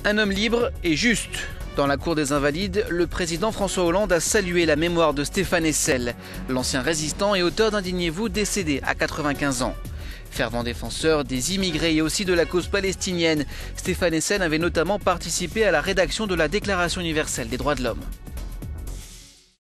Un homme libre et juste. Dans la cour des Invalides, le président François Hollande a salué la mémoire de Stéphane Hessel, l'ancien résistant et auteur d'Indignez-vous décédé à 95 ans. Fervent défenseur des immigrés et aussi de la cause palestinienne, Stéphane Hessel avait notamment participé à la rédaction de la Déclaration universelle des droits de l'homme.